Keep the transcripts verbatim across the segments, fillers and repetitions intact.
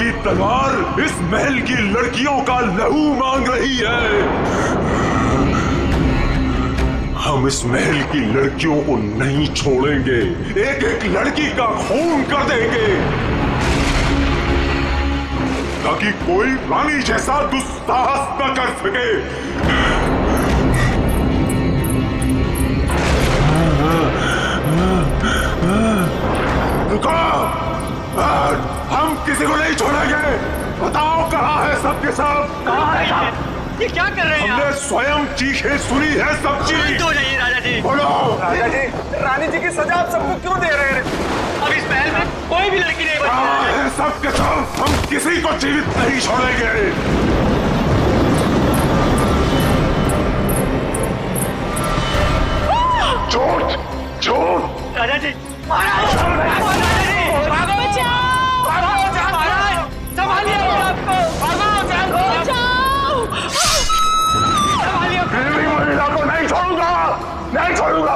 की तलवार इस महल की लड़कियों का लहू मांग रही है। हम इस महल की लड़कियों को नहीं छोड़ेंगे, एक एक लड़की का खून कर देंगे ताकि कोई रानी जैसा दुस्साहस न कर सके। रुको, हम किसी को नहीं छोड़ेंगे। बताओ कहाँ है सबके सब? कहाँ है साहब? ये क्या कर रहे हैं? हमने स्वयं चीखें सुनी है सब चीज। तो नहीं राजा जी। बोलो राजा जी, रानी जी की सजा आप सबको क्यों दे रहे हैं? अब इस महल में कोई भी लड़की नहीं कहाँ है सबके सब? हम किसी को जीवित नहीं छोड़ेंगे। झूठ झूठ। राजा जी, महाराज, राजा जी, भागो बचाओ, भागो महाराज, संभालिए आपको, भागो बचाओ, संभालिए। फिर भी महिला को नहीं छोड़ूंगा, नहीं छोड़ूंगा।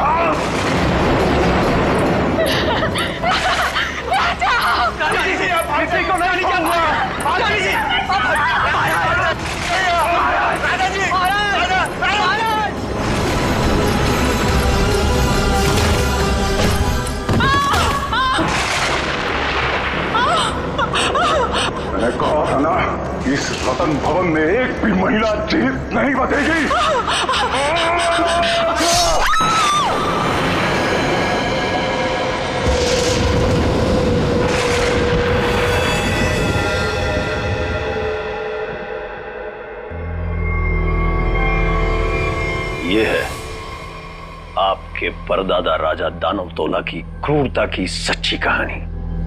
बचाओ, राजा जी, आप किसी को नहीं छोड़ूंगा। राजा जी, राजा जी, महाराज, मैंने कहा था ना, इस रतन भवन में एक भी महिला जीवित नहीं बचेगी। ये है आपके परदादा राजा दानव तोला की क्रूरता की सच्ची कहानी।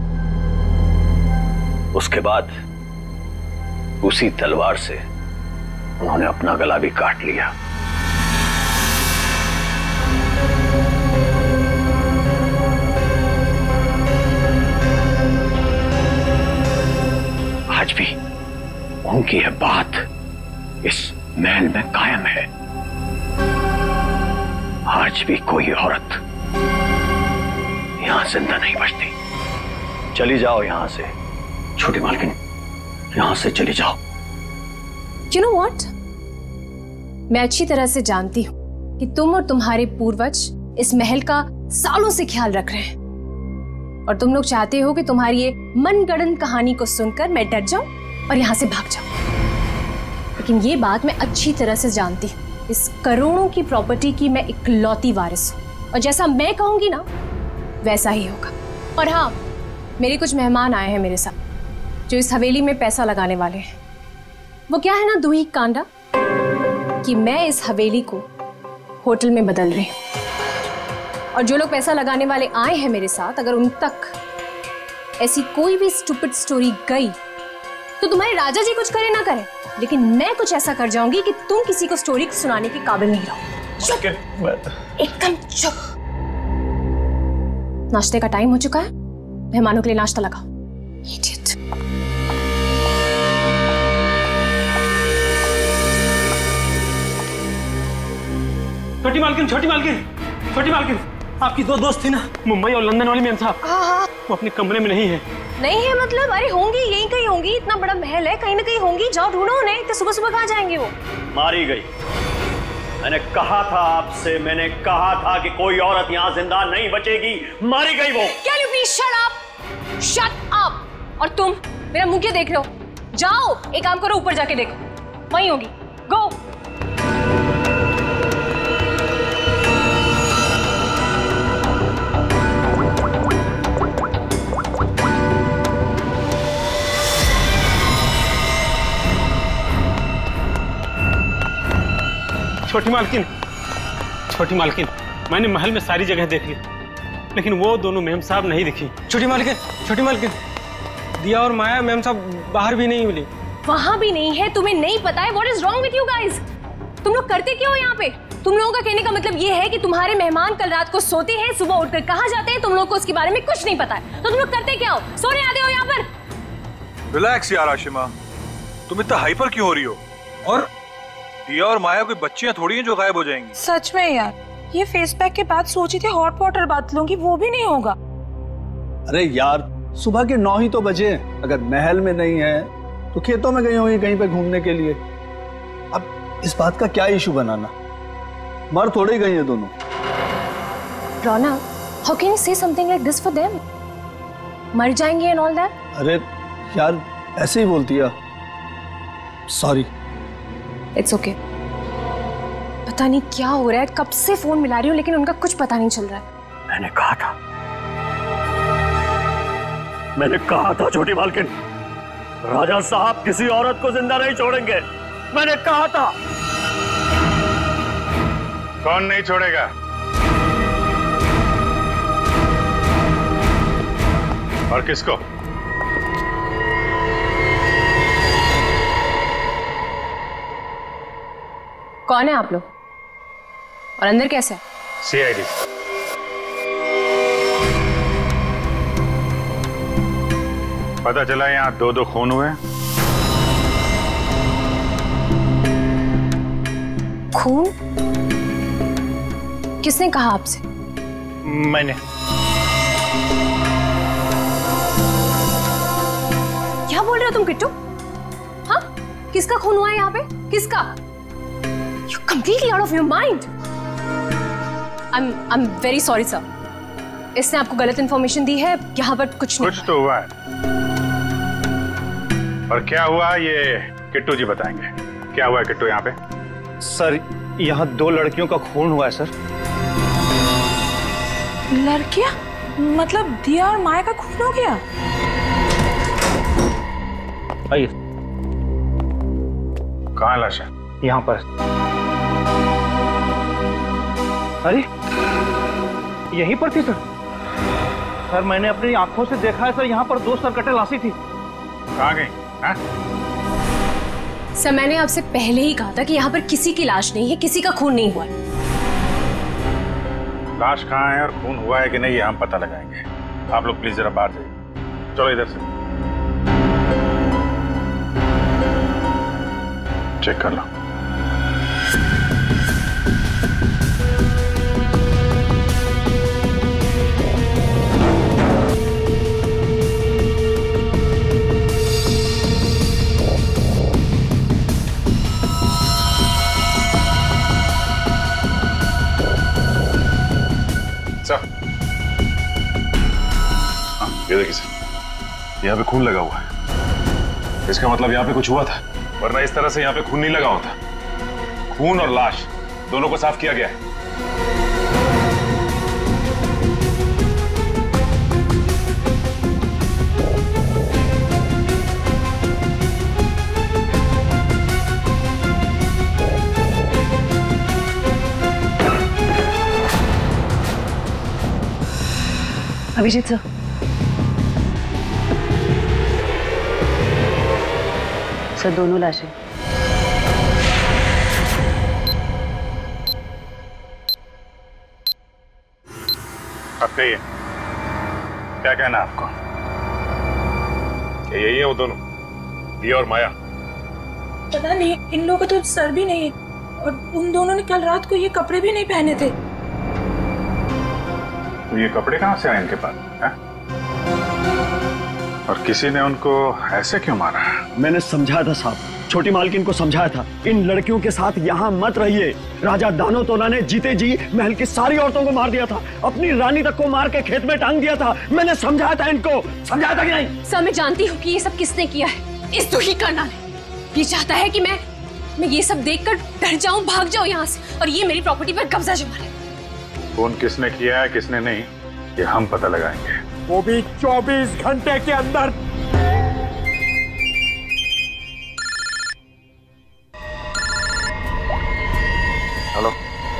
उसके बाद उसी तलवार से उन्होंने अपना गला भी काट लिया। आज भी उनकी यह बात इस महल में कायम है। आज भी कोई औरत यहां जिंदा नहीं बचती। चली जाओ यहां से छोटी मालकिन, यहां से चली जाओ। You know what? मैं अच्छी तरह से जानती हूं कि तुम और तुम्हारे पूर्वज इस महल का सालों से ख्याल रख रहे हैं और तुम लोग चाहते हो कि तुम्हारी ये मनगढ़ंत कहानी को सुनकर मैं डर जाऊं और यहां से भाग जाऊं। लेकिन ये बात मैं अच्छी तरह से जानती हूं, इस करोड़ों की प्रॉपर्टी की मैं इकलौती वारिस हूं और जैसा मैं कहूंगी ना वैसा ही होगा। और हाँ, मेरे कुछ मेहमान आए हैं मेरे साथ जो इस हवेली में पैसा लगाने वाले हैं। वो क्या है ना दूही कांडा कि मैं इस हवेली को होटल में बदल रही हूं और जो लोग पैसा लगाने वाले आए हैं मेरे साथ, अगर उन तक ऐसी कोई भी स्टूपिड स्टोरी गई तो तुम्हारे राजा जी कुछ करे ना करे, लेकिन मैं कुछ ऐसा कर जाऊंगी कि तुम किसी को स्टोरी सुनाने के काबिल नहीं रहो। चुप, एकदम चुप। नाश्ते का टाइम हो चुका है, मेहमानों के लिए नाश्ता लगाओ। Idiot. छोटी मालकिन, छोटी मालकिन, छोटी मालकिन, आपकी दो दोस्त थी ना मुंबई और लंदन वाली मैम साहब, वो अपने कमरे में नहीं है। नहीं है मतलब? अरे होंगी, यहीं कहीं होंगी, इतना बड़ा महल है, कहीं ना कहीं होंगी, जाओ ढूंढो उन्हें। तो सुबह सुबह कहाँ जाएंगे वो? मारी गई। मैंने कहा था आपसे, मैंने कहा था कि कोई औरत यहाँ जिंदा नहीं बचेगी, मारी गई वो। Can you please shut up? Shut up! और तुम मेरा मुंह क्यों देख रहे हो? जाओ, एक काम करो, ऊपर जाके देखो, वहीं होगी। गो। छोटी मालकिन, छोटी मालकिन, मैंने महल में सारी जगह देख ली, लेकिन वो दोनों मैम साहब नहीं दिखी। छोटी मालकिन, छोटी मालकिन, दिया और माया मैम साहब बाहर भी नहीं मिली। वहां भी नहीं है? तुम्हें नहीं पता है? What is wrong with you guys? तुम लोग करते क्या हो यहाँ पे? तुम लोगों का कहने का मतलब ये है कि तुम्हारे मेहमान कल रात को सोते हैं, सुबह उठकर कहाँ जाते हैं, तुम लोगों को उसके बारे में कुछ नहीं पता है। तो तुम लोग करते क्या हो? सोने आते हो यहाँ पर? रिलैक्स यार आशिमा, तुम इतना हाइपर क्यों हो रही हो? और दिया और माया कोई बच्चियां थोड़ी हैं जो गायब हो जाएंगी। सच में यार, ये फेस पैक के बाद सोची थी हॉट वाटर बात लूंगी, वो भी नहीं होगा। अरे यार सुबह के नौ ही तो बजे। अगर महल में नहीं है तो खेतों में गई होंगी कहीं पे घूमने के लिए। अब इस बात का क्या इशू बनाना, मर थोड़े ही गई है दोनों। रोना, how can you say something like this for them? मर जाएंगे and all that? अरे यार ऐसे ही बोलती है। सॉरी। It's okay. पता नहीं क्या हो रहा है, कब से फोन मिला रही हूँ लेकिन उनका कुछ पता नहीं चल रहा है। मैंने कहा था, मैंने कहा था छोटी मालकिन, राजा साहब किसी औरत को जिंदा नहीं छोड़ेंगे। मैंने कहा था। कौन नहीं छोड़ेगा? और किसको? कौन है आप लोग और अंदर कैसे है? C I D. पता चला यहाँ दो दो खून हुए। खून? किसने कहा आपसे? मैंने। क्या बोल रहे हो तुम किट्टू? हाँ, किसका खून हुआ है यहाँ पे? किसका? You're completely out of your mind. I'm I'm very sorry sir. इसने आपको गलत इंफॉर्मेशन दी है। यहाँ पर कुछ नहीं। कुछ तो हुआ है। और क्या हुआ ये किट्टू जी बताएंगे। क्या हुआ है किट्टू यहाँ पे? सर यहाँ दो लड़कियों का खून हुआ है सर। लड़कियां? मतलब दिया और माया का खून हो गया? आइए। कहाँ लाश है? यहाँ पर। अरे यहीं पर थी सर। सर मैंने अपनी आंखों से देखा है सर, यहाँ पर दो सरकटे लाशी थी। कहाँ गई? हाँ? सर मैंने आपसे पहले ही कहा था कि यहाँ पर किसी की लाश नहीं है, किसी का खून नहीं हुआ है। लाश कहाँ है और खून हुआ है कि नहीं ये हम पता लगाएंगे। आप लोग प्लीज जरा बाहर जाइए। चलो इधर से चेक कर लो। ये देखिए सर, यहाँ पे खून लगा हुआ है। इसका मतलब यहाँ पे कुछ हुआ था, वरना इस तरह से यहाँ पे खून नहीं लगा होता। खून और लाश दोनों को साफ किया गया है। अभिजीत सर, सर दोनों लाशें। अब कहिए क्या कहना है आपको? क्या यही है वो दोनों, दिया और माया? पता नहीं, इन लोगों का तो सर भी नहीं है और उन दोनों ने कल रात को ये कपड़े भी नहीं पहने थे। तो ये कपड़े कहाँ से आए इनके पास है? और किसी ने उनको ऐसे क्यों मारा? मैंने समझाया था साहब, छोटी मालकिन को समझाया था, इन लड़कियों के साथ यहाँ मत रहिए। राजा दानो तोला ने जीते जी महल की सारी औरतों को मार दिया था, अपनी रानी तक को मार के खेत में टांग दिया था। मैंने समझाया था इनको, समझाया था कि नहीं? सर मैं जानती हूँ कि ये सब किसने किया है। इस दुखी करना ने ये चाहता है कि मैं मैं ये सब देखकर डर जाऊं, भाग जाऊं यहाँ से और ये मेरी प्रॉपर्टी पर कब्जा जमा ले। कौन किसने किया है किसने नहीं ये हम पता लगाएंगे, वो भी चौबीस घंटे के अंदर। हेलो,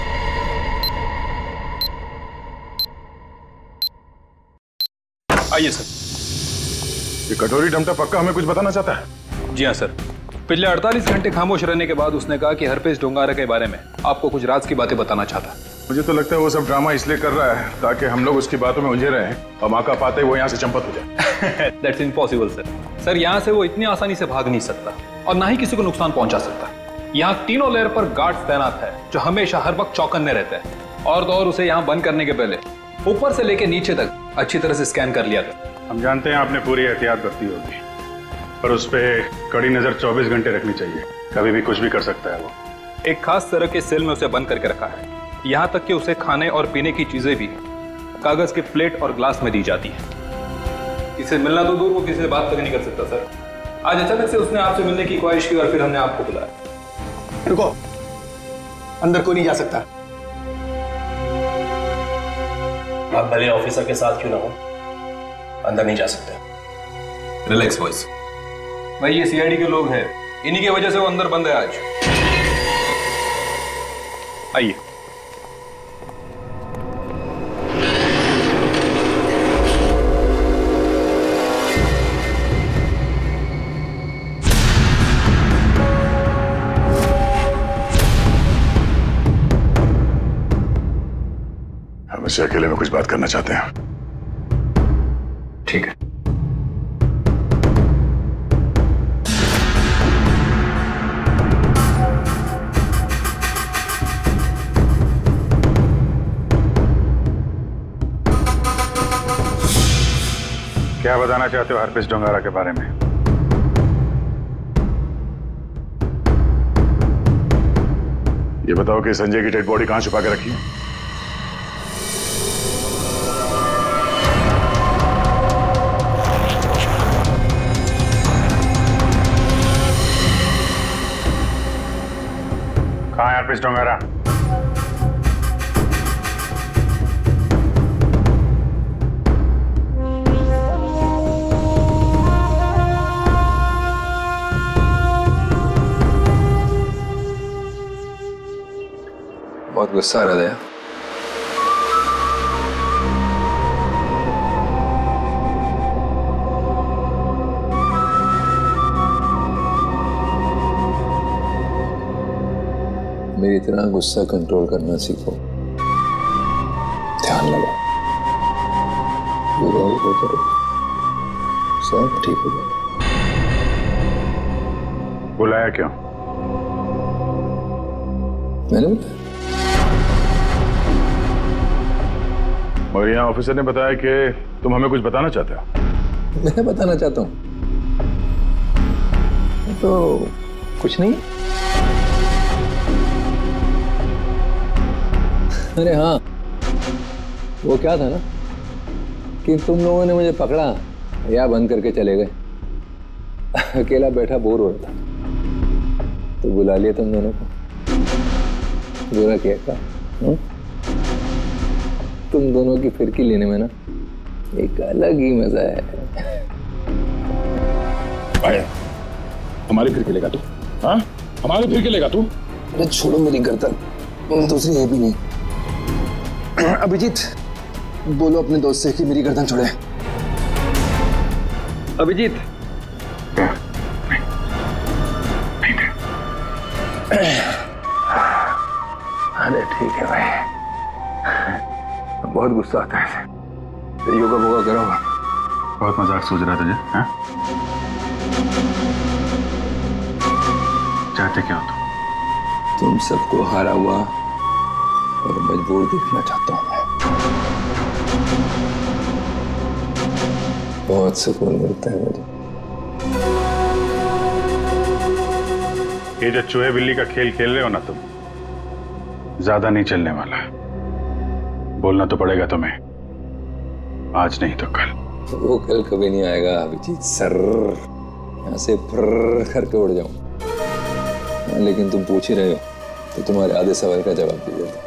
आइए सर। ये कटोरी डमटा पक्का हमें कुछ बताना चाहता है? जी हाँ सर, पिछले अड़तालीस घंटे खामोश रहने के बाद उसने कहा कि हरपेश डोंगारा के बारे में आपको कुछ राज की बातें बताना चाहता है। मुझे तो लगता है वो सब ड्रामा इसलिए कर रहा है ताकि हम लोग उसकी बातों में उलझे रहें और मौका पाते वो यहाँ से चंपत हो जाए। That's impossible sir. सर यहाँ से वो इतनी आसानी से भाग नहीं सकता और ना ही किसी को नुकसान पहुंचा सकता। यहाँ तीनों लेयर पर गार्ड्स तैनात है जो हमेशा हर वक्त चौकन्ने रहते हैं। और तो और उसे यहाँ बंद करने के पहले ऊपर से लेके नीचे तक अच्छी तरह से स्कैन कर लिया था। हम जानते हैं आपने पूरी एहतियात बरती होगी, पर उस पर कड़ी नजर चौबीस घंटे रखनी चाहिए, कभी भी कुछ भी कर सकता है वो। एक खास तरह के सेल में उसे बंद करके रखा है, यहाँ तक कि उसे खाने और पीने की चीजें भी कागज के प्लेट और ग्लास में दी जाती है। इसे मिलना तो दूर, वो किसी से बात तक नहीं कर सकता सर। आज अचानक से उसने आपसे मिलने की ख्वाहिश की और फिर हमने आपको बुलाया। रुको, अंदर कोई नहीं जा सकता। आप भले ऑफिसर के साथ क्यों ना हो, अंदर नहीं जा सकते। रिलैक्स बॉयज, भाई ये सी आई डी के लोग हैं, इन्हीं की वजह से वो अंदर बंद है आज। आइए। हम इससे अकेले में कुछ बात करना चाहते हैं। ठीक है। क्या बताना चाहते हो हरपिस डोंगारा के बारे में? ये बताओ कि संजय की डेड बॉडी कहां छुपा के रखी है? कहां है हरपिस डोंगारा? बहुत गुस्सा आ रहा है। मेरी तरह गुस्सा कंट्रोल करना सीखो, ध्यान लगाओ, बुरा हो करो, सब ठीक हो जाएगा। बुलाया क्यों? मैंने बताया। और यहाँ ऑफिसर ने बताया कि तुम हमें कुछ बताना चाहते हो। मैं बताना चाहता हूँ तो कुछ नहीं। अरे हाँ, वो क्या था ना कि तुम लोगों ने मुझे पकड़ा या बंद करके चले गए। अकेला बैठा बोर हो रहा था तो बुला लिया तुम दोनों को। बुरा किया क्या? हुँ? तुम दोनों की फिरकी लेने में ना एक अलग ही मजा है। आया, हमारी फिरकी लेगा तू? हाँ, हमारी फिरकी लेगा तू? अरे छोड़ो मेरी गर्दन, दूसरी है भी नहीं। अभिजीत, बोलो अपने दोस्त से कि मेरी गर्दन छोड़े। अभिजीत, अरे ठीक है भाई, बहुत गुस्सा आता है। तो योगा वोगा करो। बहुत मजाक सोच रहा तुझे? हाँ? चाहते क्या हो तुम? तुम सबको हारा हुआ और मजबूर देखना चाहता हूं मैं। बहुत सुकून मिलता है मुझे। ये जो चूहे बिल्ली का खेल खेल रहे हो ना तुम, ज्यादा नहीं चलने वाला है। बोलना तो पड़ेगा तुम्हें, आज नहीं तो कल। वो कल कभी नहीं आएगा अभिजीत सर, यहाँ से फर करके उड़ जाऊं। लेकिन तुम पूछ ही रहे हो तो तुम्हारे आधे सवाल का जवाब दे देता।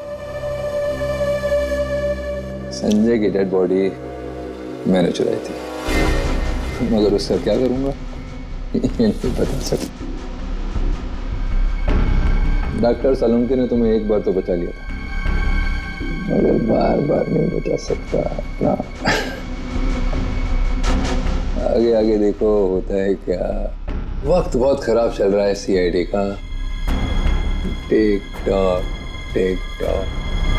संजय की डेड बॉडी मैंने चुराई थी, मगर उसका क्या करूंगा ये नहीं बता सकता। डॉक्टर सलूमकी ने तुम्हें एक बार तो बचा लिया था, मगर बार बार नहीं बचा सकता ना। आगे आगे देखो होता है क्या। वक्त बहुत खराब चल रहा है सी आई डी का। Tick tock tick tock.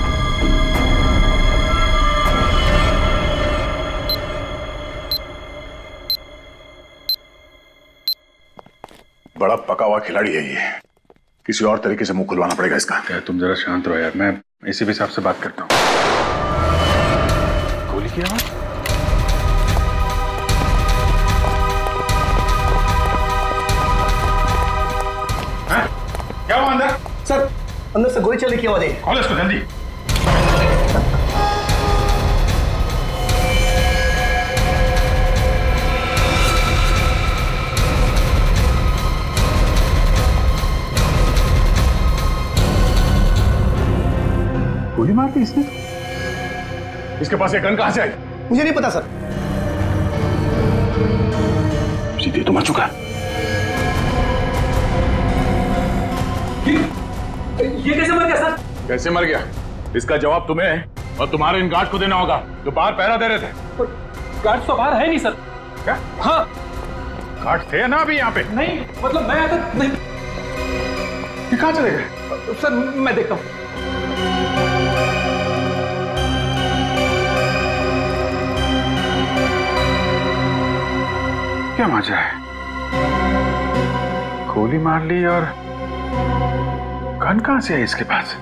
बड़ा पका हुआ खिलाड़ी है ये, किसी और तरीके से मुंह खुलवाना पड़ेगा इसका। क्या तुम जरा शांत रहो यार, मैं एसीपी साहब से बात करता हूँ। गोली की आवाज? अंदर से गोली चलने की आवाज आई। खोलो इसको जल्दी। गोली मार दी इसने? इसके पास ये गन कहां से आई? मुझे नहीं पता सर। सीधे तो मर चुका है। ये कैसे मर गया सर? कैसे मर गया इसका जवाब तुम्हें और तुम्हारे इन गार्ड को देना होगा जो बाहर पहरा दे रहे थे। गार्ड तो बाहर है नहीं सर। क्या? हाँ गार्ड थे ना अभी यहाँ पे? नहीं मतलब मैं तो नहीं। ये कहाँ चले गए? सर मैं देखता हूँ। क्या मजा है, गोली मार ली और गन कहां से है इसके पास?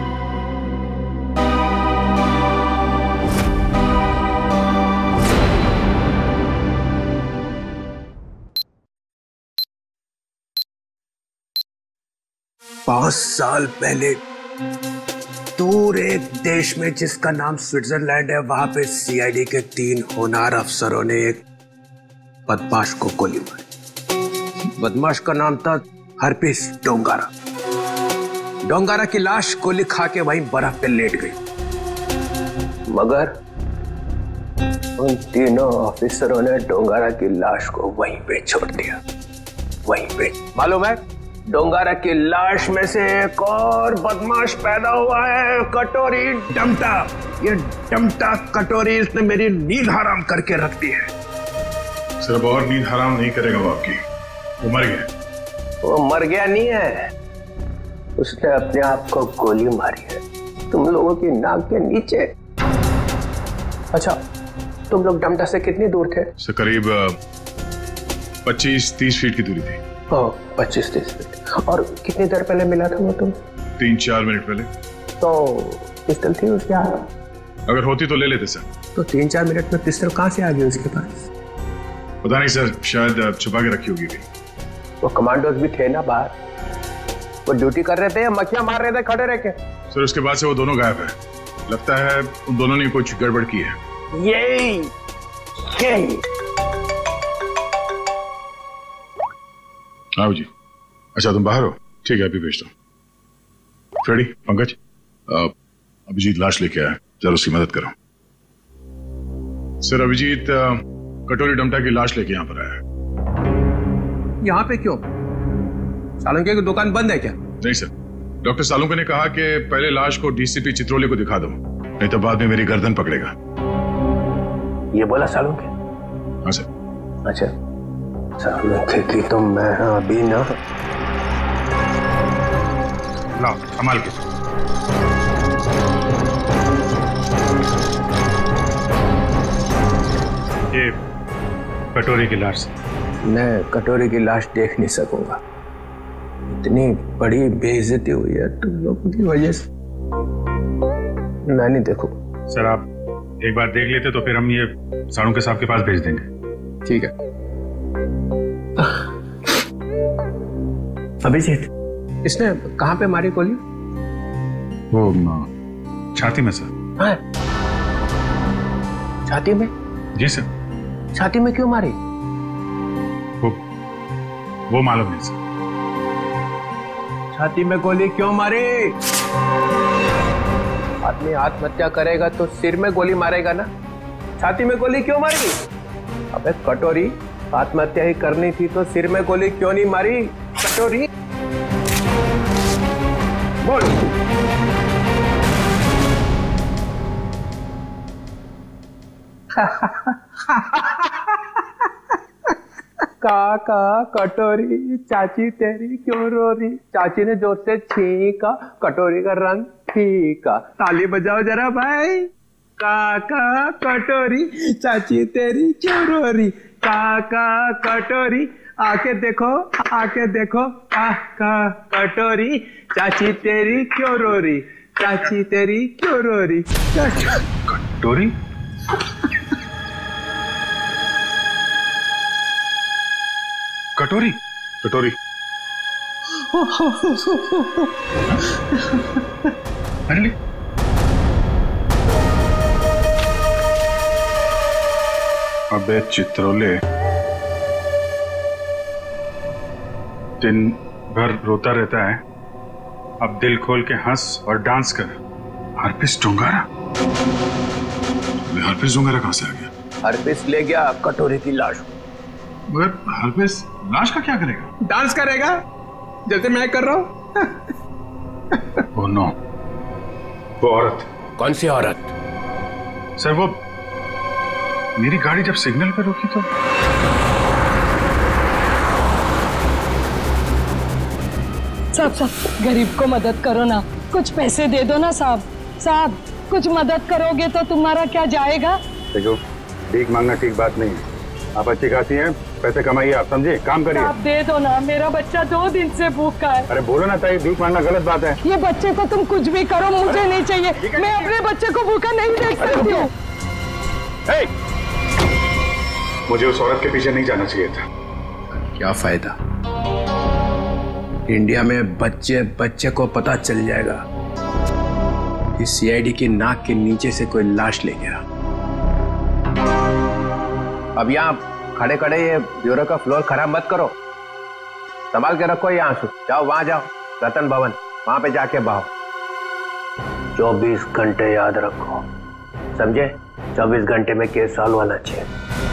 पांच साल पहले दूर एक देश में जिसका नाम स्विट्जरलैंड है, वहां पे सी आई डी के तीन होनहार अफसरों ने एक बदमाश को गोली मारी। बदमाश का नाम था हरपिस डोंगारा। डोंगारा की लाश गोली खा के वहीं बर्फ पे लेट गई, मगर उन तीनों ऑफिसरों ने डोंगारा की लाश को वहीं पे छोड़ दिया। वहीं पे मालूम है, डोंगारा की लाश में से एक और बदमाश पैदा हुआ है, कटोरी डमटा। ये डमटा कटोरी इसने मेरी नींद हराम करके रख दी है। सिर्फ और नींद हराम नहीं करेगा वो आपकी, वो मर गया। वो मर गया नहीं है, उसने अपने आप को गोली मारी है तुम लोगों की नाक के नीचे। अच्छा, तुम लोग डमटा से कितनी दूर थे? से करीब पच्चीस तीस फीट की दूरी थी। ओह, पच्चीस तीस फीट। और कितनी देर पहले मिला था वो तुम? तीन चार मिनट पहले। तो पिस्टल थी उसके हाथ? अगर होती तो ले लेते सर। तो तीन चार मिनट में पिस्टल कहां से आ गई उसके पास? पता नहीं सर, शायद छुपा के रखी होगी कहीं। वो कमांडोज भी थे ना बाहर, वो ड्यूटी कर रहे थे या मक्खियां मार रहे थे खड़े रह के? सर उसके बाद से वो दोनों गायब है। लगता है उन दोनों ने कुछ गड़बड़ की है। यही यही आओ जी। अच्छा तुम बाहर हो? ठीक है, अभी भेजता हूँ। फ्रेडी, पंकज, अभिजीत लाश लेके आया, जरा उसकी मदद करो। सर अभिजीत कटोरी डमटा की लाश लेके यहाँ पर आया है। यहाँ पे क्यों? सालुंके की दुकान बंद है क्या? नहीं सर, डॉक्टर सालुंके ने कहा कि पहले लाश को डी सी पी चित्रोले को दिखा दो, नहीं तो बाद में मेरी गर्दन पकड़ेगा। ये बोला सालुंके? हाँ सर। अच्छा, सालुंके की तो मैं अभी ना। लाओ संभाल के। ये कटोरी की लाश। मैं कटोरी की लाश देख नहीं सकूंगा, इतनी बड़ी बेइज्जती हुई है तुम लोगों की वजह से। मैं नहीं देखूं। सर आप एक बार देख लेते तो फिर हम ये सालुंके साहब के पास भेज देंगे। ठीक है। अभिजीत, इसने कहां पे मारी गोली? वो छाती में सर। हाँ? छाती में? जी सर। छाती में क्यों मारी? वो वो मालूम नहीं सर। छाती में गोली क्यों मारी? आदमी आत्महत्या करेगा तो सिर में गोली मारेगा ना, छाती में गोली क्यों मारी? अबे कटोरी, आत्महत्या ही करनी थी तो सिर में गोली क्यों नहीं मारी? कटोरी बोल। काका कटोरी, चाची तेरी क्यों रो रही? चाची ने जोर से छींका, कटोरी का रंग फीका। ताली बजाओ जरा भाई। काका कटोरी, चाची तेरी क्यों रो रही? काका कटोरी, आके देखो आके देखो। काका कटोरी, चाची तेरी क्यों रो रही? चाची तेरी क्यों रो रही? कटोरी? कटोरी? कटोरी? अबे चित्रोले, दिन भर रोता रहता है, अब दिल खोल के हंस और डांस कर। हरपिस डोंगारा? हरपिस डोंगारा कहां से आ गया? हरपिस ले गया कटोरे की लाश। मगर हरपिस लाश का क्या करेगा? डांस करेगा जैसे मैं कर रहा हूं। ओह नो, वो औरत। कौन सी औरत? सर वो मेरी गाड़ी जब सिग्नल पे रुकी तो साहब साहब गरीब को मदद करो ना, कुछ पैसे दे दो ना साहब। साहब कुछ मदद करोगे तो तुम्हारा क्या जाएगा? देखो, भीख मांगना ठीक बात नहीं है। आप अच्छी खासी हैं, पैसे कमाइए, आप समझे, काम करिए। आप दे दो ना, मेरा बच्चा दो दिन से भूखा है। अरे बोलो ना ताई, भीख मांगना गलत बात है। ये बच्चे को तुम कुछ भी करो, मुझे नहीं चाहिए। मैं अपने बच्चे को भूखा नहीं देख सकती हूँ। मुझे उस औरत के पीछे नहीं जाना चाहिए था। क्या फायदा? इंडिया में बच्चे बच्चे को पता चल जाएगा कि सीआईडी की नाक के नीचे से कोई लाश ले गया। अब यहाँ खड़े खड़े ये ब्यूरो का फ्लोर खराब मत करो, संभाल के रखो ये आंसू। जाओ वहां जाओ, रतन भवन, वहां पे जाके बहाओ। चौबीस घंटे याद रखो, समझे? चौबीस घंटे में केस सॉल्व होना चाहिए।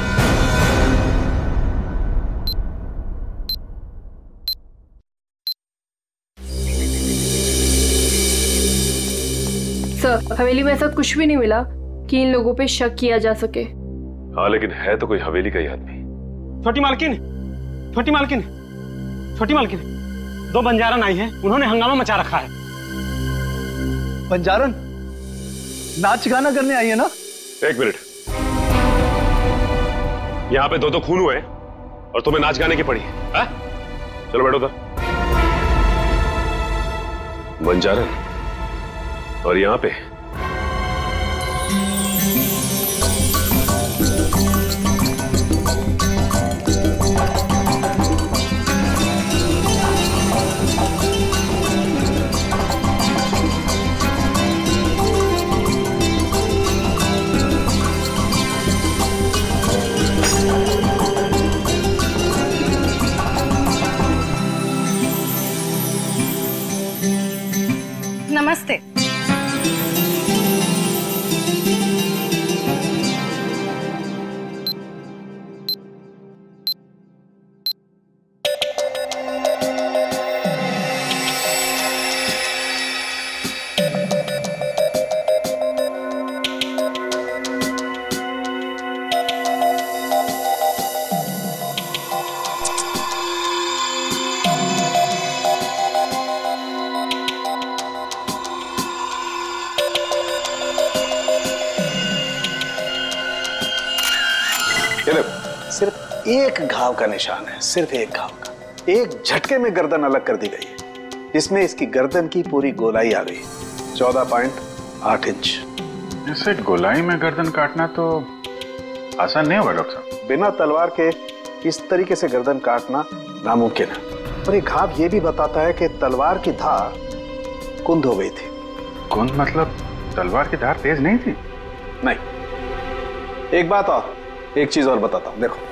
सर, हवेली में ऐसा कुछ भी नहीं मिला कि इन लोगों पे शक किया जा सके। हाँ, लेकिन है तो कोई हवेली का ही आदमी। छोटी मालकिन, छोटी मालकिन, छोटी मालकिन, दो बंजारन आई हैं, उन्होंने हंगामा मचा रखा है। बंजारन नाच गाना करने आई है ना? एक मिनट, यहाँ पे दो दो खून हुए और तुम्हें नाच गाने की पड़ी है? चलो बैठो था। बंजारन और यहाँ पे नमस्ते। सिर्फ एक घाव का निशान है, सिर्फ एक घाव का। एक झटके में गर्दन अलग कर दी गई है, जिसमें इसकी गर्दन की पूरी गोलाई आ गई, चौदह पॉइंट आठ इंच। इसे गोलाई में गर्दन काटना तो आसान नहीं होगा डॉक्टर साहब। बिना तलवार के इस तरीके से गर्दन काटना नामुमकिन है। और ये घाव ये भी बताता है कि तलवार की धार कुंद हो गई थी। कुंद मतलब तलवार की धार तेज नहीं थी? नहीं। एक बात और, एक चीज और बताता हूं, देखो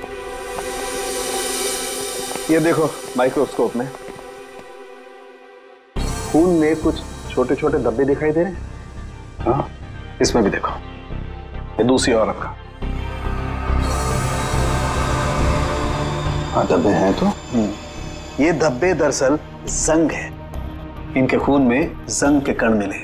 ये देखो माइक्रोस्कोप में खून में कुछ छोटे छोटे धब्बे दिखाई दे रहे हैं। हाँ, इसमें भी देखो, ये दूसरी औरत का। हाँ, धब्बे हैं तो। ये धब्बे दरअसल जंग है, इनके खून में जंग के कण मिले।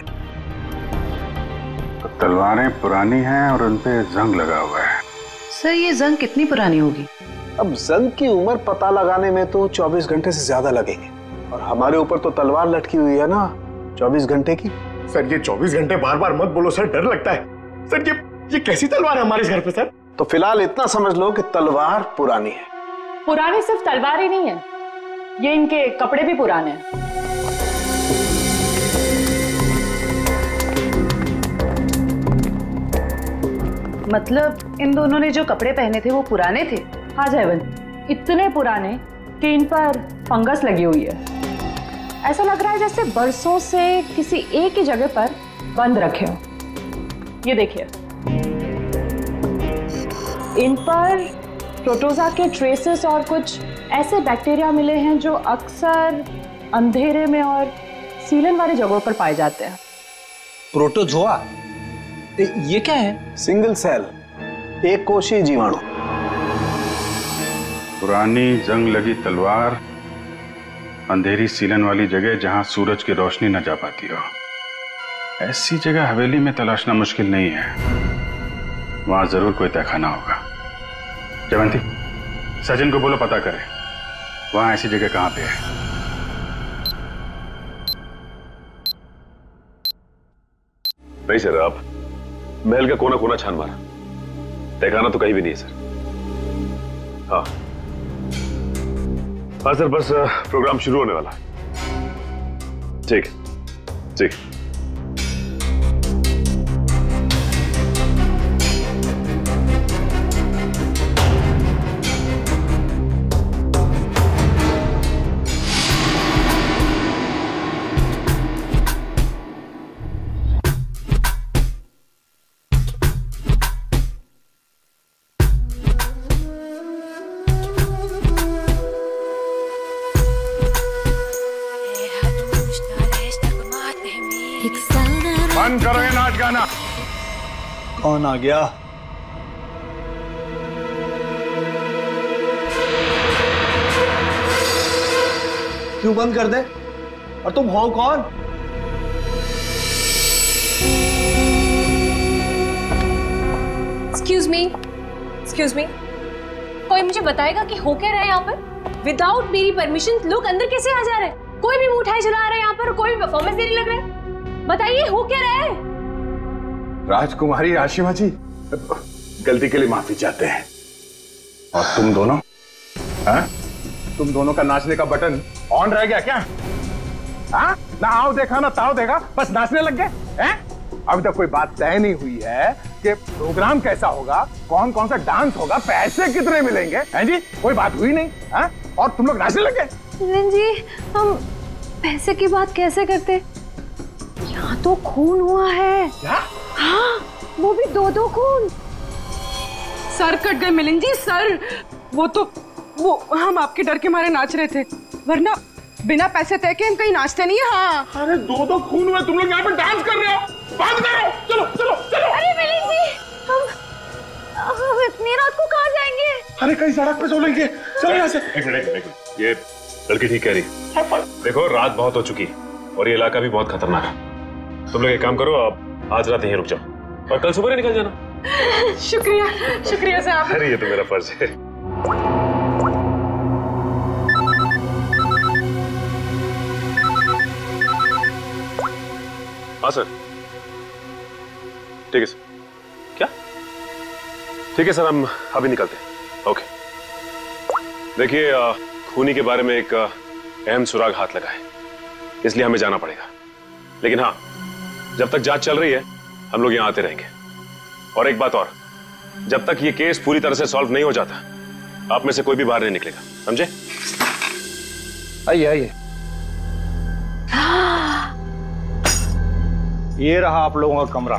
तो तलवारें पुरानी हैं और उन पे जंग लगा हुआ है। सर, ये जंग कितनी पुरानी होगी? अब जंग की उम्र पता लगाने में तो चौबीस घंटे से ज्यादा लगेंगे, और हमारे ऊपर तो तलवार लटकी हुई है ना चौबीस घंटे की। सर, ये चौबीस घंटे बार बार मत बोलो सर, डर लगता है। सर, ये ये कैसी तलवार है हमारे घर पे सर? तो फिलहाल इतना समझ लो कि तलवार पुरानी है। पुरानी सिर्फ तलवार ही नहीं है, ये इनके कपड़े भी पुराने हैं। मतलब इन दोनों ने जो कपड़े पहने थे वो पुराने थे? हाँ जयवंत, इतने पुराने कि इन पर फंगस लगी हुई है। ऐसा लग रहा है जैसे बरसों से किसी एक ही जगह पर बंद रखे हो। ये देखिए, इन पर प्रोटोजा के ट्रेसेस और कुछ ऐसे बैक्टीरिया मिले हैं जो अक्सर अंधेरे में और सीलन वाली जगहों पर पाए जाते हैं। प्रोटोजोआ, ये क्या है? सिंगल सेल, एक कोशीय जीवाणु। पुरानी जंग लगी तलवार, अंधेरी सीलन वाली जगह जहां सूरज की रोशनी न जा पाती हो। ऐसी जगह हवेली में तलाशना मुश्किल नहीं है, वहां जरूर कोई तहखाना होगा। जयवंती, सचिन को बोलो पता करे वहां ऐसी जगह कहां पे है। नहीं सर, आप महल का कोना कोना छान मारा, तहखाना तो कहीं भी नहीं है सर। हाँ हाँ सर, बस प्रोग्राम शुरू होने वाला है। ठीक ठीक। बंद करो ये नाच गाना। कौन आ गया? क्यों बंद कर दे? और तुम हो कौन? एक्सक्यूज मी, एक्सक्यूज मी, कोई मुझे बताएगा कि हो क्या रहा है यहाँ पर? विदाउट मेरी परमिशन लोग अंदर कैसे आ जा रहे हैं? कोई भी मिठाई चला रहा है यहाँ पर, कोई भी परफॉर्मेंस देने लग रहा है। बताइए हो क्या रहा है? राजकुमारी आशिमा जी, गलती के लिए माफी चाहते हैं। और तुम दोनों, हाँ? तुम दोनों का नाचने का बटन ऑन रह गया क्या? हाँ? ना आओ देखा ना ताओ देखा, बस नाचने लग गए हैं? अभी तक कोई बात तय नहीं हुई है कि प्रोग्राम कैसा होगा, कौन कौन सा डांस होगा, पैसे कितने मिलेंगे, हैं जी? कोई बात हुई नहीं, हाँ? और तुम लोग नाचने लग गए। जी, हम पैसे की बात कैसे करते? यहाँ तो खून हुआ है। क्या? हाँ, वो भी दो दो खून। सर कट गए मिलन जी, सर। वो तो वो हम आपके डर के मारे नाच रहे थे, वरना बिना पैसे तय के हम कहीं नाचते नहीं। हाँ, अरे दो दो खून हुए, तुम लोग यहाँ पे डांस कर रहे हो? बंद करो, चलो चलो चलो। अरे मिलन जी, हम हम इतनी रात को कहाँ जाएंगे? अरे कहीं सड़क पे सोलेंगे, चलो यहाँ से। एक मिनट, एक मिनट, ये लड़की ठीक कह रही। देखो रात बहुत हो चुकी और ये इलाका भी बहुत खतरनाक है। तुम लोग एक काम करो, आप आज रात यहीं रुक जाओ और कल सुबह ही निकल जाना। शुक्रिया, शुक्रिया साहब। अरे ये तो मेरा फर्ज है। हाँ सर, ठीक है सर। क्या? ठीक है सर, हम अभी निकलते हैं। ओके। देखिए, खूनी के बारे में एक अहम सुराग हाथ लगा है, इसलिए हमें जाना पड़ेगा। लेकिन हाँ, जब तक जांच चल रही है हम लोग यहां आते रहेंगे। और एक बात और, जब तक ये केस पूरी तरह से सॉल्व नहीं हो जाता आप में से कोई भी बाहर नहीं निकलेगा, समझे? आइए आइए। ये रहा आप लोगों का कमरा।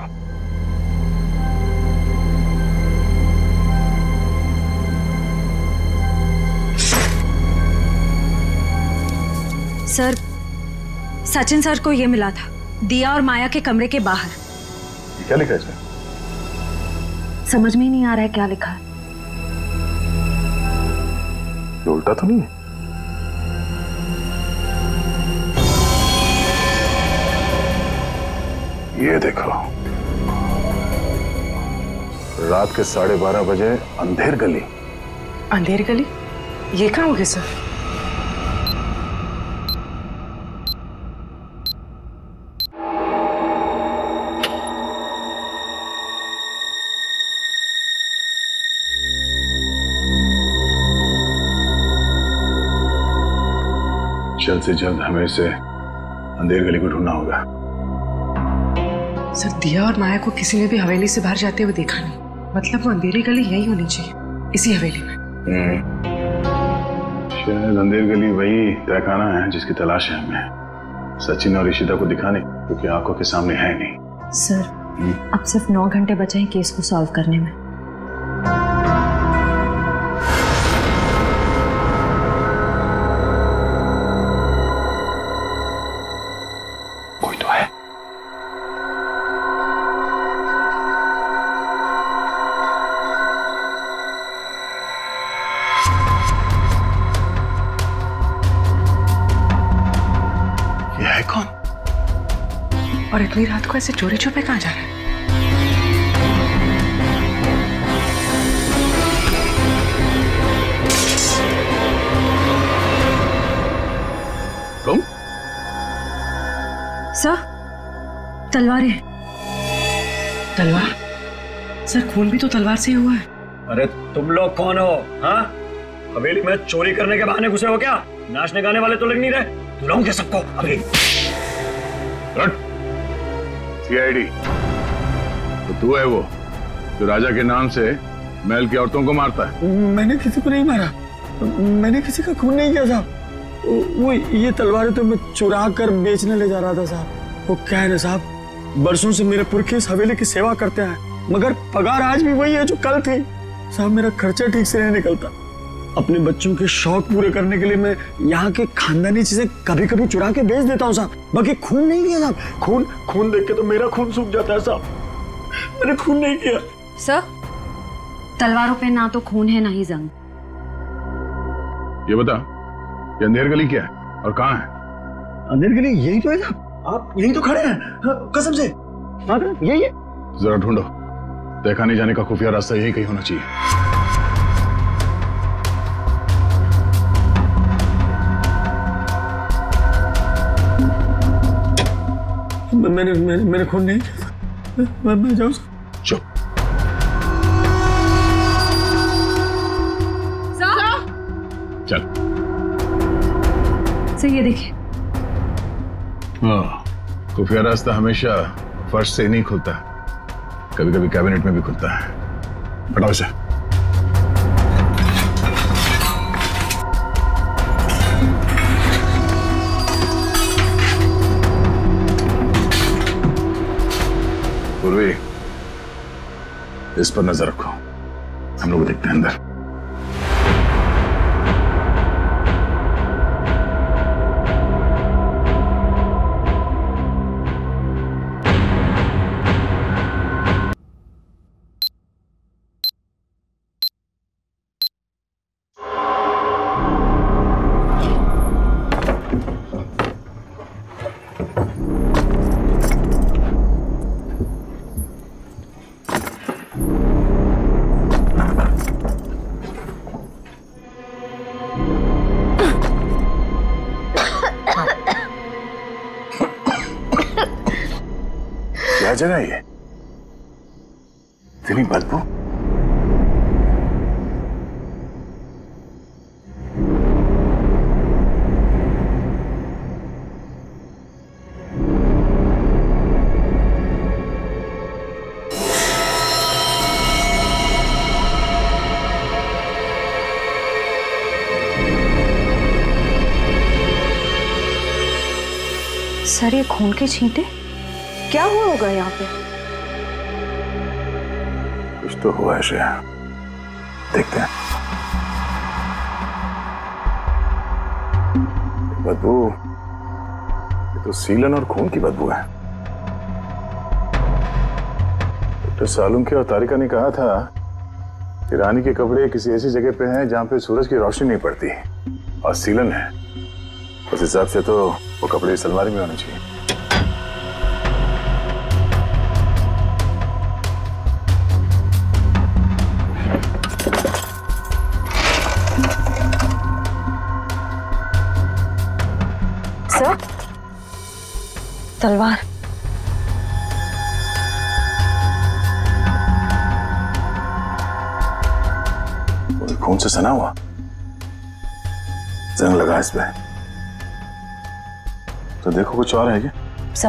सर, सचिन सर को ये मिला था, दिया और माया के कमरे के बाहर। क्या लिखा है इसमें? समझ में ही नहीं आ रहा है क्या लिखा है। ये उल्टा तो नहीं है? ये देखो, रात के साढ़े बारह बजे अंधेर गली। अंधेर गली? ये कहाँ होगी सर? जल्द से जल्द हमें इसे अंधेर गली को ढूंढना होगा। सर, दिया और माया को किसी ने भी हवेली से बाहर जाते हुए देखा नहीं, मतलब वो अंधेरी गली यही होनी चाहिए, इसी हवेली में। शायद अंधेर गली वही तहखाना है जिसकी तलाश है हमें। सचिन और ईशिता को दिखाने, क्योंकि आंखों के सामने है नहीं। सर, अब सिर्फ नौ घंटे बचे हैं केस को सॉल्व करने में। कोई तो है। ये है कौन? और इतनी रात को ऐसे चोरी छुपे कहाँ जा रहा है? तुम? सर, तलवारें। तलवार? सर, खून भी तो तलवार से ही हुआ है। अरे तुम लोग कौन हो? हाँ, हवेली में चोरी करने के बहाने घुसे हो क्या? नाचने गाने वाले तो लग नहीं रहे। बुलाऊं सबको अभी? सी आई डी तो तू है वो जो राजा के नाम से महल की औरतों को मारता है? मैंने किसी को नहीं मारा, मैंने किसी का खून नहीं किया साहब। वो ये तलवारें तो मैं चुरा कर बेचने ले जा रहा था साहब। वो क्या है ना साहब, बरसों से मेरे पुरखे इस हवेली की सेवा करते हैं, मगर पगार आज भी वही है जो कल थी साहब। मेरा खर्चा ठीक से नहीं निकलता। अपने बच्चों के शौक पूरे करने के लिए मैं यहाँ के खानदानी चीजें कभी कभी चुरा के बेच देता हूँ साहब। बाकी खून नहीं किया साहब। खून खून देख के तो मेरा खून सूख जाता है साहब। मैंने खून नहीं किया। सर, तलवारों पे ना तो खून है ना ही जंग। ये बता, ये अंधेर गली क्या है और कहाँ है? अंधेर गली यही तो है साहब। आप यही तो खड़े हैं, कसम से। हाँ यही है। जरा ढूंढो, देखा नहीं जाने का खुफिया रास्ता यही कहीं होना चाहिए। मैंने मैंने मैंने खून नहीं किया। मैं मैं जाऊँ? चुप। चल। सर ये देखिए। हाँ, खुफिया रास्ता हमेशा फर्श से नहीं खुलता, कभी कभी कैबिनेट में भी खुलता है। हटाओ इसे। पूर्वी, इस पर नजर रखो, हम लोग देखते हैं अंदर। क्या जगह ये? इतनी बदबू? सर, ये खून के छींटे? क्या हुआ होगा यहाँ पे? कुछ तो हुआ है श्रेया, देखते हैं। बदबू, ये तो सीलन और खून की बदबू है। डॉक्टर सालुम के और तारिका ने कहा था कि रानी के कपड़े किसी ऐसी जगह पे हैं जहां पे सूरज की रोशनी नहीं पड़ती, और सीलन है। उस हिसाब से तो वो कपड़े इस अलमारी में होने चाहिए। सर, तलवार। खून से सना हुआ, जंग लगा इस पे। तो देखो कुछ और है क्या? सर,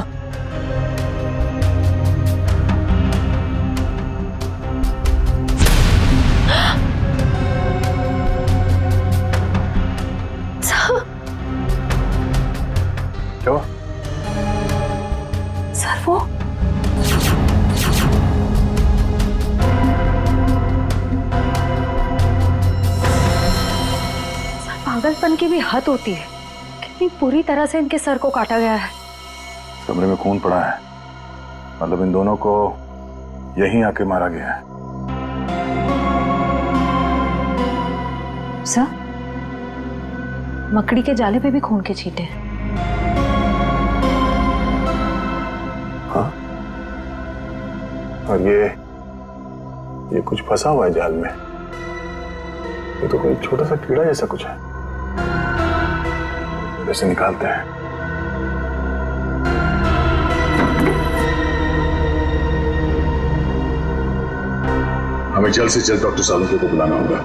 क्या हुआ? बेवकूफपन की भी हद होती है। कितनी पूरी तरह से इनके सर को काटा गया है। कमरे में खून पड़ा है, मतलब इन दोनों को यहीं आके मारा गया है। सर, मकड़ी के जाले पे भी खून के छींटे हैं। हाँ, और ये ये कुछ फंसा हुआ है जाल में। ये तो कोई छोटा सा कीड़ा जैसा कुछ है। इसे निकालते हैं। हमें जल्द से जल्द डॉक्टर सालुंके को बुलाना होगा।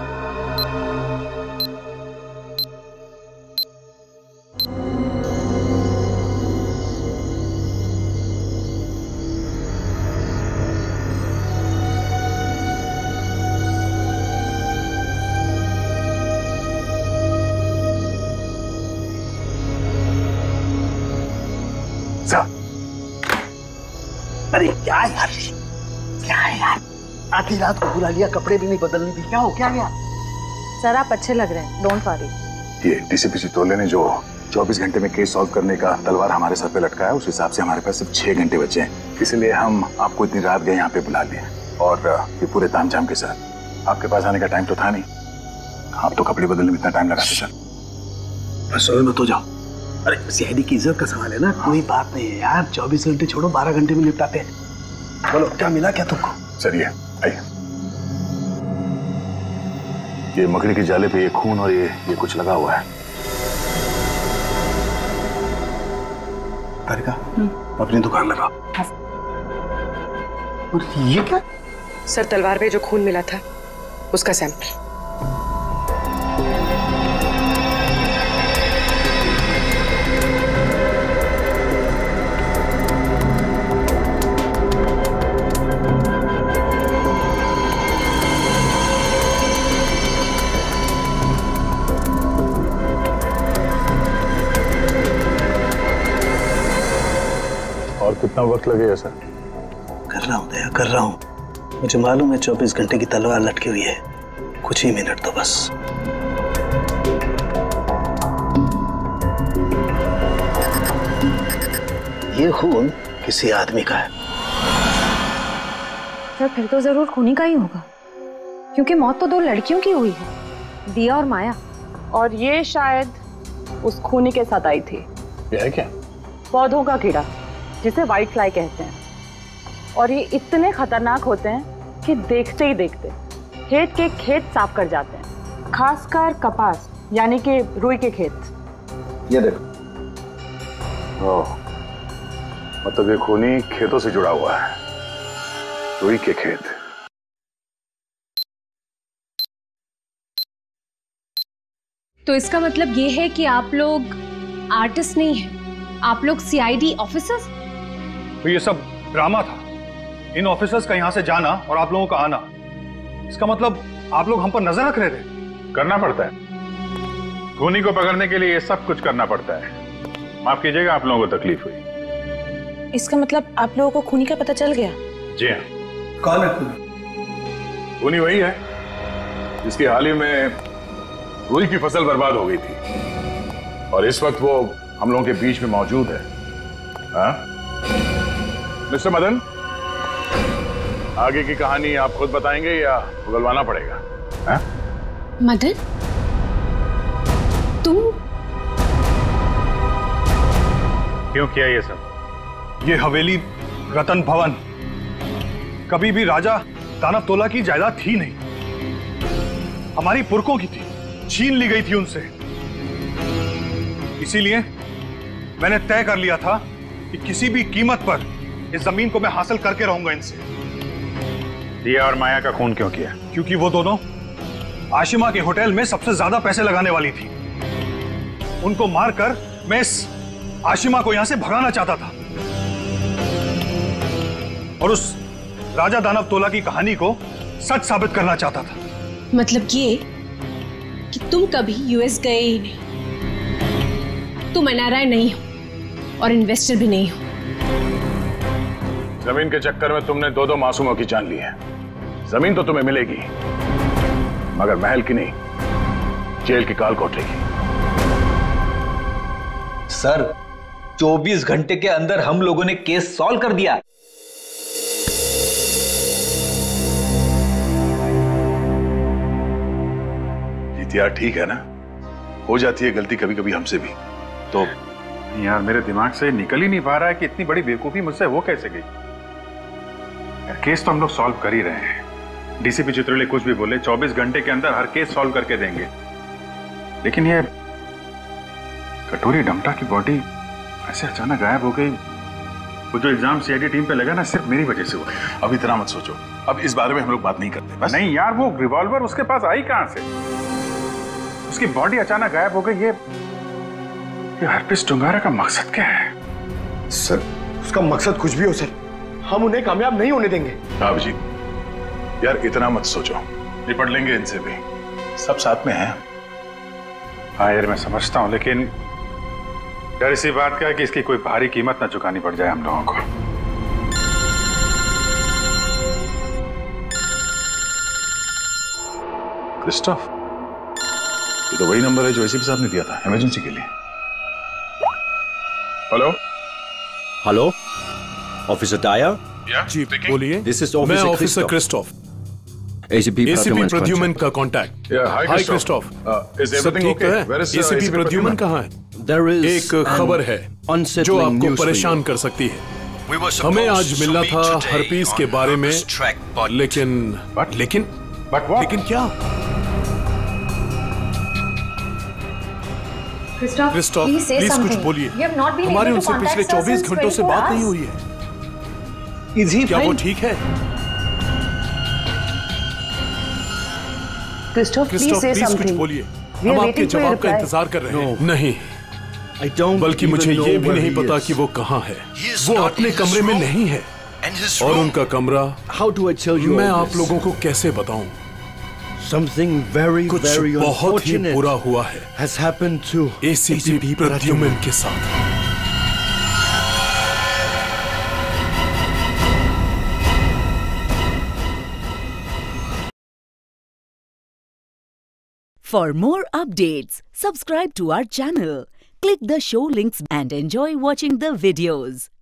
अरे क्या यार, क्या है यार, आधी रात को बुला लिया, कपड़े भी नहीं बदलने दी, क्या हो क्या गया? सर आप अच्छे लग रहे हैं, डोंट वरी। ये डीसीपी चितौले ने जो चौबीस घंटे में केस सॉल्व करने का तलवार हमारे सर पे लटकाया है, उस हिसाब से हमारे पास सिर्फ छह घंटे बचे हैं। इसीलिए हम आपको इतनी रात गए यहाँ पे बुला लिए, और ये पूरे तामझाम के साथ। आपके पास आने का टाइम तो था नहीं, आप तो कपड़े बदलने में इतना टाइम लगाते सर। बस सोए मत हो जाओ। अरे सीआईडी की इज्जत का सवाल है ना, कोई बात नहीं है यार, चौबीस घंटे छोड़ो, बारह घंटे में निपटाते हैं। बोलो क्या मिला क्या तुमको? सर ये आइए, ये मकड़ी के जाले पे ये खून और ये ये कुछ लगा हुआ है। तारिका, अपनी दुकान लगाओ। और ये क्या? सर तलवार पे जो खून मिला था उसका सैंपल। कितना वक्त लगेगा सर? कर रहा हूँ दया, कर रहा हूँ। मुझे मालूम है चौबीस घंटे की तलवार लटकी हुई है, कुछ ही मिनट तो बस। ये खून किसी आदमी का है। सर फिर तो जरूर खूनी का ही होगा, क्योंकि मौत तो दो लड़कियों की हुई है, दिया और माया। और ये शायद उस खूनी के साथ आई थी। ये है क्या? पौधों का कीड़ा जिसे व्हाइट फ्लाई कहते हैं, और ये इतने खतरनाक होते हैं कि देखते ही देखते खेत के खेत साफ कर जाते हैं, खासकर कपास यानी कि रुई के खेत। ये देखो, ओह, मतलब ये खूनी खेतों से जुड़ा हुआ है, रुई के खेत। तो इसका मतलब ये है कि आप लोग आर्टिस्ट नहीं हैं, आप लोग सीआईडी ऑफिसर्स? तो ये सब ड्रामा था, इन ऑफिसर्स का यहाँ से जाना और आप लोगों का आना। इसका मतलब आप लोग हम पर नजर रख रहे थे। करना पड़ता है, खूनी को पकड़ने के लिए ये सब कुछ करना पड़ता है। माफ कीजिएगा आप लोगों को तकलीफ हुई। इसका मतलब आप लोगों को खूनी का पता चल गया? जी हाँ। कौन है खूनी? खूनी वही है जिसकी हाल ही में रुई की फसल बर्बाद हो गई थी, और इस वक्त वो हम लोगों के बीच में मौजूद है। हाँ मिस्टर मदन, आगे की कहानी आप खुद बताएंगे या उगलवाना पड़ेगा? हाँ? मदन, तुम क्यों किया ये सब? ये हवेली रतन भवन कभी भी राजा दानव तोला की जायदाद थी नहीं, हमारी पुरखों की थी, छीन ली गई थी उनसे। इसीलिए मैंने तय कर लिया था कि किसी भी कीमत पर इस जमीन को मैं हासिल करके रहूंगा इनसे। दिया और माया का खून क्यों किया? क्योंकि वो दोनों आशिमा के होटल में सबसे ज्यादा पैसे लगाने वाली थी। उनको मारकर मैं इस आशिमा को यहां से भगाना चाहता था और उस राजा दानव तोला की कहानी को सच साबित करना चाहता था। मतलब ये कि तुम कभी यूएस गए ही नहीं, तुम एनआरआई नहीं हो और इन्वेस्टर भी नहीं हो। जमीन के चक्कर में तुमने दो दो मासूमों की जान ली है। जमीन तो तुम्हें मिलेगी, मगर महल की नहीं, जेल की काल कोठरी की। सर, चौबीस घंटे के अंदर हम लोगों ने केस सॉल्व कर दिया। यार ठीक है ना, हो जाती है गलती कभी कभी हमसे भी। तो यार मेरे दिमाग से निकल ही नहीं पा रहा है कि इतनी बड़ी बेवकूफी मुझसे हो कैसे गई। केस तो हम लोग सॉल्व कर ही रहे हैं। डीसीपी चित्रोले कुछ भी बोले, चौबीस घंटे के अंदर हर केस सॉल्व करके देंगे। लेकिन ये कटोरी डमटा की बॉडी ऐसे अचानक गायब हो गई। वो जो इल्जाम सीआईडी टीम पे लगा ना, सिर्फ मेरी वजह से हुआ। अब इतना मत सोचो, अब इस बारे में हम लोग बात नहीं करते बस। नहीं यार, वो रिवॉल्वर उसके पास आई कहां से? उसकी बॉडी अचानक गायब हो गई। ये ये हरपिस डुंगारा का मकसद क्या है? सर, उसका मकसद कुछ भी हो सर, हम उन्हें कामयाब नहीं होने देंगे। हाँ जी, यार इतना मत सोचो, निपट लेंगे इनसे भी, सब साथ में हैं। हाँ यार मैं समझता हूँ, लेकिन डर इसी बात का है कि इसकी कोई भारी कीमत ना चुकानी पड़ जाए हम लोगों को। क्रिस्टोफ, ये तो वही नंबर है जो एसीपी साहब ने दिया था इमरजेंसी के लिए। Hello hello, officer Dyer. जी बोलिए। दिस इज मैं officer Christoph, ACP ACP Pradyuman का कांटेक्ट। हाय क्रिस्टोफ, सब ठीक है? एसीपी प्रद्युमन कहाँ है? एक खबर है जो आपको परेशान कर सकती है। हमें आज मिलना था हरपीस के बारे में, लेकिन लेकिन लेकिन क्या? क्रिस्टोफ प्लीज कुछ बोलिए। हमारी उनसे पिछले चौबीस घंटों से बात नहीं हुई है। क्या वो ठीक है? क्रिस्टोफ प्लीज कुछ बोलिए, हम आपके जवाब का इंतजार कर रहे हैं। नहीं, बल्कि मुझे ये भी नहीं पता कि वो कहाँ है। वो अपने कमरे में नहीं है, और उनका कमरा मैं आप लोगों को कैसे बताऊं? Something very, कुछ very बहुत ही बुरा हुआ है has happened to ACP Pradyuman के साथ। For more updates, subscribe to our channel, click the show links and enjoy watching the videos.